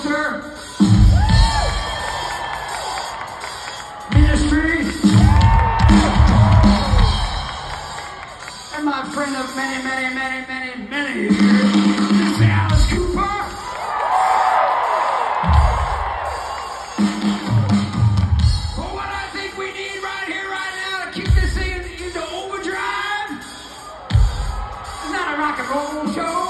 producer, ministry, and my friend of many years, Mr. Alice Cooper. For what I think we need right here, right now, to keep this thing into overdrive, it's not a rock and roll show.